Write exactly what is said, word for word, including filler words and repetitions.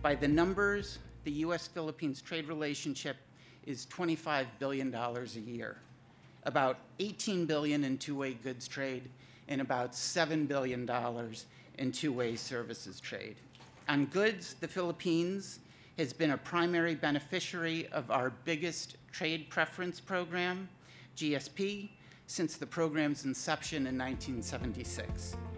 By the numbers, the U S Philippines trade relationship is twenty-five billion dollars a year, about eighteen billion dollars in two-way goods trade, and about seven billion dollars in two-way services trade. On goods, the Philippines has been a primary beneficiary of our biggest trade preference program, G S P, since the program's inception in nineteen seventy-six.